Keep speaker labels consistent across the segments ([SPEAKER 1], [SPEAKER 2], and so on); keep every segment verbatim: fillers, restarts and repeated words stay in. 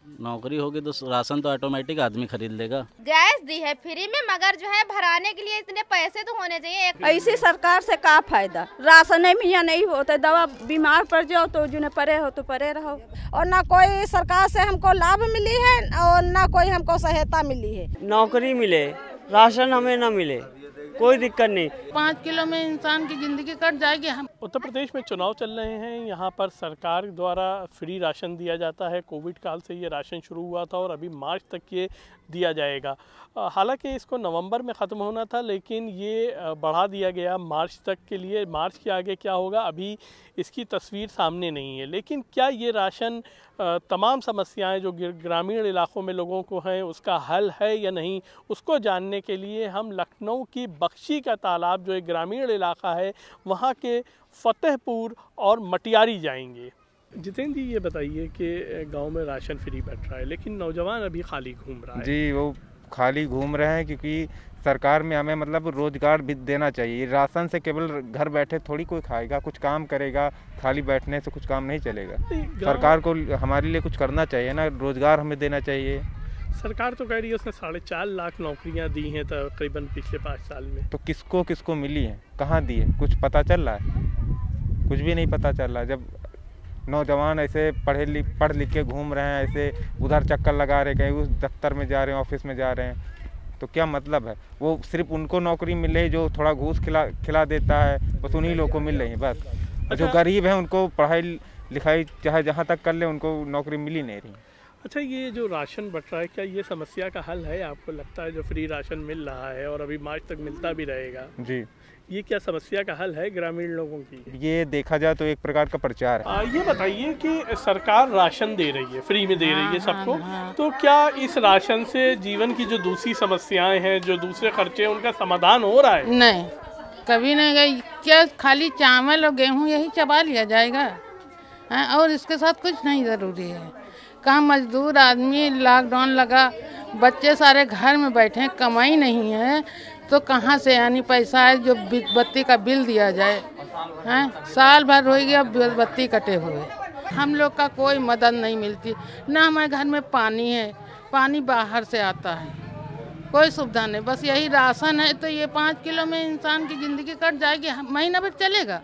[SPEAKER 1] नौकरी होगी तो राशन तो ऑटोमेटिक आदमी खरीद लेगा।
[SPEAKER 2] गैस दी है फ्री में, मगर जो है भराने के लिए इतने पैसे तो होने चाहिए।
[SPEAKER 3] ऐसी सरकार से का फायदा, राशन मियाँ नहीं होते, दवा बीमार पड़ जाओ तो जिन्हें परे हो तो परे रहो, और ना कोई सरकार से हमको लाभ मिली है और ना कोई हमको सहायता मिली है।
[SPEAKER 4] नौकरी मिले, राशन हमें ना मिले, कोई दिक्कत नहीं।
[SPEAKER 5] पाँच किलो में इंसान की जिंदगी कट जाएगी। हम
[SPEAKER 6] उत्तर प्रदेश में चुनाव चल रहे हैं, यहाँ पर सरकार द्वारा फ्री राशन दिया जाता है। कोविड काल से ये राशन शुरू हुआ था और अभी मार्च तक ये दिया जाएगा। हालांकि इसको नवंबर में ख़त्म होना था, लेकिन ये बढ़ा दिया गया मार्च तक के लिए। मार्च के आगे क्या होगा अभी इसकी तस्वीर सामने नहीं है, लेकिन क्या ये राशन तमाम समस्याएं जो ग्रामीण इलाकों में लोगों को हैं उसका हल है या नहीं, उसको जानने के लिए हम लखनऊ की बख्शी का तालाब जो एक ग्रामीण इलाका है वहाँ के फतेहपुर और मटियारी जाएंगे। जितेंद्र जी, ये बताइए कि गांव में राशन फ्री बट रहा है, लेकिन नौजवान अभी खाली घूम रहा है।
[SPEAKER 7] जी, वो खाली घूम रहे हैं क्योंकि सरकार में हमें मतलब रोजगार भी देना चाहिए। राशन से केवल घर बैठे थोड़ी कोई खाएगा, कुछ काम करेगा, खाली बैठने से कुछ काम नहीं चलेगा। सरकार को हमारे लिए कुछ करना चाहिए ना, रोजगार हमें देना चाहिए।
[SPEAKER 6] सरकार तो कह रही है उसने साढ़े चार लाख नौकरियां दी हैं तकरीबन पिछले पाँच साल में।
[SPEAKER 7] तो किसको किसको मिली है, कहाँ दी है, कुछ पता चल रहा है? कुछ भी नहीं पता चल रहा। जब नौजवान ऐसे पढ़े लिख पढ़ लिख के घूम रहे हैं, ऐसे उधर चक्कर लगा रहे, कहीं उस दफ्तर में जा रहे हैं, ऑफिस में जा रहे हैं, तो क्या मतलब है? वो सिर्फ उनको नौकरी मिल रही जो थोड़ा घूस खिला खिला देता है, बस उन्हीं लोगों को मिल रही है बस। अच्छा। जो गरीब है उनको पढ़ाई लिखाई चाहे जहाँ तक कर ले उनको नौकरी मिल ही नहीं रही।
[SPEAKER 6] अच्छा, ये जो राशन बट रहा है, क्या ये समस्या का हल है आपको लगता है? जो फ्री राशन मिल रहा है और अभी मार्च तक मिलता भी रहेगा, जी, ये क्या समस्या का हल है ग्रामीण लोगों की?
[SPEAKER 7] ये देखा जाए तो एक प्रकार का प्रचार है।
[SPEAKER 6] आ, ये बताइए कि सरकार राशन दे रही है, फ्री में दे रही है सबको, तो क्या इस राशन से जीवन की जो दूसरी समस्याएं हैं, जो दूसरे खर्चे हैं, उनका समाधान हो रहा है?
[SPEAKER 5] नहीं, कभी नहीं गई। क्या खाली चावल और गेहूँ यही चबा लिया जाएगा? है, और इसके साथ कुछ नहीं ज़रूरी है। कहाँ मजदूर आदमी, लॉकडाउन लगा, बच्चे सारे घर में बैठे, कमाई नहीं है, तो कहाँ से यानी पैसा है जो बत्ती का बिल दिया जाए? हैं, साल भर हो गया बत्ती कटे हुए, हम लोग का कोई मदद नहीं मिलती। ना हमारे घर में पानी है, पानी बाहर से आता है, कोई सुविधा नहीं। बस यही राशन है, तो ये पाँच किलो में इंसान की ज़िंदगी कट जाएगी। महीना भर चलेगा?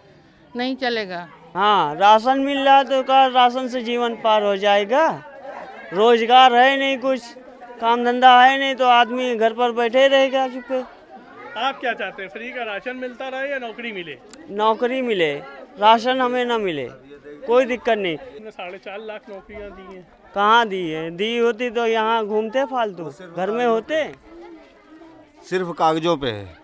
[SPEAKER 5] नहीं चलेगा।
[SPEAKER 4] हाँ, राशन मिल रहा है तो क्या राशन से जीवन पार हो जाएगा? रोजगार है नहीं, कुछ काम धंधा है नहीं, तो आदमी घर पर बैठे रहेगा चुपे।
[SPEAKER 6] आप क्या चाहते हैं, फ्री का राशन मिलता रहे या नौकरी मिले?
[SPEAKER 4] नौकरी मिले, राशन हमें ना मिले, कोई दिक्कत नहीं।
[SPEAKER 6] साढ़े चार लाख नौकरियां दी हैं।
[SPEAKER 4] कहाँ दी है? दी होती तो यहाँ घूमते फालतू, घर में होते।
[SPEAKER 8] सिर्फ कागजों पे है,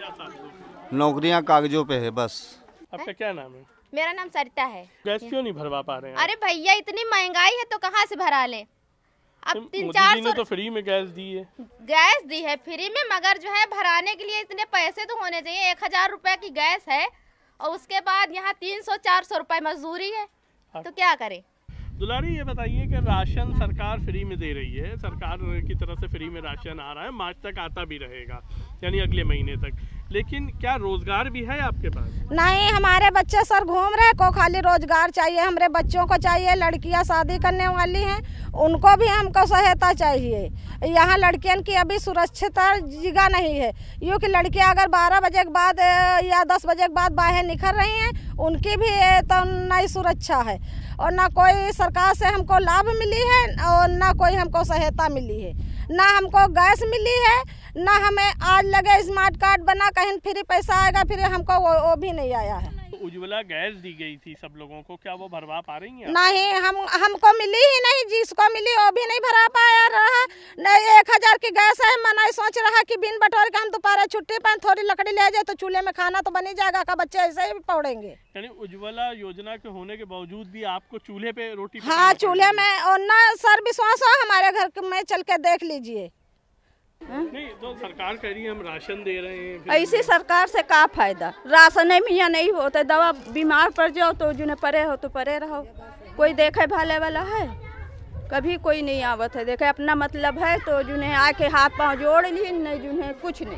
[SPEAKER 8] नौकरियाँ कागजों पे है बस।
[SPEAKER 6] आपका क्या नाम है?
[SPEAKER 2] मेरा नाम सरिता है।
[SPEAKER 6] गैस क्यों नहीं भरवा पा रहे हैं?
[SPEAKER 2] अरे भैया, इतनी महंगाई है तो कहाँ से भरा ले? अब तीन चार सौ
[SPEAKER 6] तो फ्री में गैस दी है।
[SPEAKER 2] गैस दी है फ्री में, मगर जो है भराने के लिए इतने पैसे तो होने चाहिए। एक हजार रुपए की गैस है और उसके बाद यहाँ तीन सौ चार सौ रुपए मजदूरी है, तो क्या करे?
[SPEAKER 6] दुलारी, ये बताइए कि राशन सरकार फ्री में दे रही है, सरकार की तरफ से फ्री में राशन आ रहा है, मार्च तक आता भी रहेगा, यानी अगले महीने तक, लेकिन क्या रोजगार भी है आपके पास?
[SPEAKER 3] नहीं, हमारे बच्चे सर घूम रहे, को खाली रोजगार चाहिए, हमारे बच्चों को चाहिए, लड़कियां शादी करने वाली हैं, उनको भी हमको सहायता चाहिए। यहाँ लड़कियों की अभी सुरक्षित जगह नहीं है, यूँ कि लड़कियाँ अगर बारह बजे के बाद या दस बजे के बाद बाहर निकल रही हैं, उनकी भी तो नई सुरक्षा है, और ना कोई सरकार से हमको लाभ मिली है और ना कोई हमको सहायता मिली है, ना हमको गैस मिली है, ना हमें आज लगे स्मार्ट कार्ड बना कहीं फ्री पैसा आएगा, फिर हमको वो, वो भी नहीं आया है।
[SPEAKER 6] उज्ज्वला गैस दी गई थी सब लोगों को, क्या वो भरवा पा रही हैं?
[SPEAKER 3] नहीं, हम हमको मिली ही नहीं, जिसको मिली वो भी नहीं भरा पाया रहा। नहीं, एक हजार की गैस है, मैं नहीं सोच रहा कि बिन बटोर के हम दोपहर छुट्टी पर थोड़ी लकड़ी ले जाए तो चूल्हे में खाना तो बन ही जाएगा, का बच्चे ऐसे ही पौड़ेंगे।
[SPEAKER 6] यानी उज्ज्वला योजना के होने के बावजूद भी आपको चूल्हे पे रोटी?
[SPEAKER 3] हाँ, चूल्हे में, और ना सर विश्वास हो हमारे घर में चल के देख लीजिए।
[SPEAKER 6] नहीं, तो सरकार कह रही है हम राशन दे रहे हैं।
[SPEAKER 3] ऐसी सरकार से का फायदा, राशन मियाँ नहीं होते, दवा बीमार पड़ जाओ तो जिन्हें परे हो तो परे रहो, कोई देखे भाले वाला है? कभी कोई नहीं आवत है, देखे अपना मतलब है तो जिन्हें आके हाथ पाँव जोड़ लिए, नहीं जिन्हें कुछ नहीं।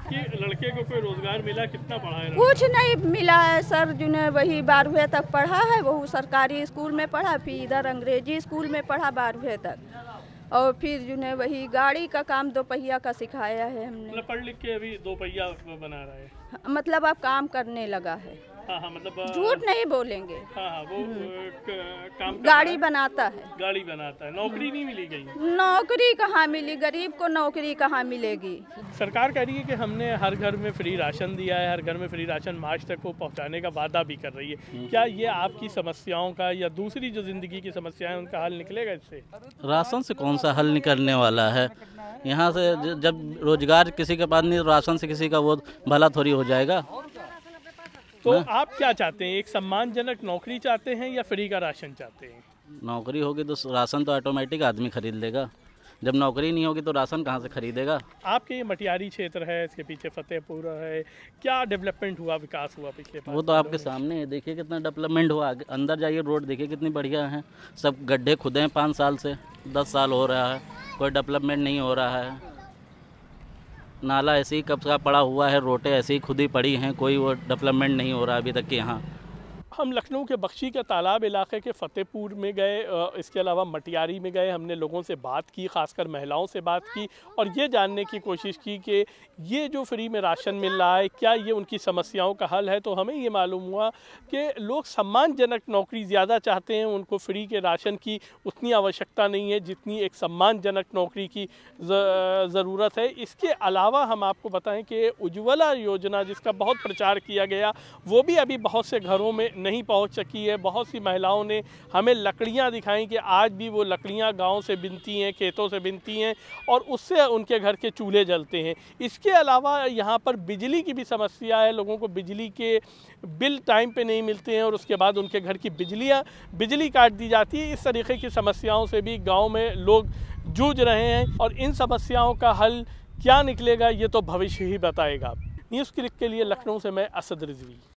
[SPEAKER 6] आपके लड़के को कोई रोजगार मिला? कितना पढ़ा है?
[SPEAKER 9] कुछ नहीं मिला है सर, जो है वही बारहवीं तक पढ़ा है, वो सरकारी स्कूल में पढ़ा, फिर इधर अंग्रेजी स्कूल में पढ़ा बारहवीं तक, और फिर जो है वही गाड़ी का काम दो पहिया का सिखाया है हमने।
[SPEAKER 6] मतलब पढ़ लिख के अभी दो पहिया बना रहा है,
[SPEAKER 9] मतलब अब काम करने लगा है।
[SPEAKER 6] हाँ हाँ, मतलब
[SPEAKER 9] झूठ नहीं बोलेंगे।
[SPEAKER 6] हाँ हाँ, वो क- काम
[SPEAKER 9] गाड़ी बनाता है,
[SPEAKER 6] गाड़ी बनाता है। नौकरी नहीं मिली गई?
[SPEAKER 9] नौकरी कहाँ मिली, गरीब को नौकरी कहाँ मिलेगी।
[SPEAKER 6] सरकार कह रही है कि हमने हर घर में फ्री राशन दिया है, हर घर में फ्री राशन मार्च तक वो पहुंचाने का वादा भी कर रही है। क्या ये आपकी समस्याओं का या दूसरी जो जिंदगी की समस्याएं उनका हल निकलेगा इससे?
[SPEAKER 1] राशन से कौन सा हल निकलने वाला है? यहाँ से ज- जब रोजगार किसी के पास नहीं, राशन से किसी का वो भला थोड़ी हो जाएगा।
[SPEAKER 6] तो आप क्या चाहते हैं? एक सम्मानजनक नौकरी चाहते हैं या फ्री का राशन चाहते हैं?
[SPEAKER 1] नौकरी होगी तो राशन तो ऑटोमेटिक आदमी खरीद लेगा, जब नौकरी नहीं होगी तो राशन कहाँ से खरीदेगा?
[SPEAKER 6] आपके ये मटियारी क्षेत्र है, इसके पीछे फतेहपुर है, क्या डेवलपमेंट हुआ, विकास हुआ पिछले पाँच
[SPEAKER 1] वो तो आपके सामने है, देखिए कितना डेवलपमेंट हुआ। आगे अंदर जाइए, रोड देखिए कितनी बढ़िया है। सब गड्ढे खुदे हैं पाँच साल से, दस साल हो रहा है, कोई डेवलपमेंट नहीं हो रहा है। नाला ऐसे ही कब का पड़ा हुआ है, रोटें ऐसे ही खुदी पड़ी हैं, कोई वो डेवलपमेंट नहीं हो रहा अभी तक के यहाँ।
[SPEAKER 6] हम लखनऊ के बख्शी के तालाब इलाके के फतेहपुर में गए, इसके अलावा मटियारी में गए, हमने लोगों से बात की, खासकर महिलाओं से बात की और ये जानने की कोशिश की कि ये जो फ्री में राशन मिल रहा है क्या ये उनकी समस्याओं का हल है। तो हमें ये मालूम हुआ कि लोग सम्मानजनक नौकरी ज़्यादा चाहते हैं, उनको फ्री के राशन की उतनी आवश्यकता नहीं है जितनी एक सम्मानजनक नौकरी की ज़रूरत है। इसके अलावा हम आपको बताएं कि उज्ज्वला योजना जिसका बहुत प्रचार किया गया वो भी अभी बहुत से घरों में नहीं पहुंच सकी है। बहुत सी महिलाओं ने हमें लकड़ियां दिखाई कि आज भी वो लकड़ियां गांव से बिनती हैं, खेतों से बिनती हैं और उससे उनके घर के चूल्हे जलते हैं। इसके अलावा यहाँ पर बिजली की भी समस्या है, लोगों को बिजली के बिल टाइम पे नहीं मिलते हैं और उसके बाद उनके घर की बिजलियाँ बिजली काट दी जाती है। इस तरीके की समस्याओं से भी गाँव में लोग जूझ रहे हैं और इन समस्याओं का हल क्या निकलेगा ये तो भविष्य ही बताएगा। न्यूज़ क्लिक के लिए लखनऊ से मैं असद रिजवी।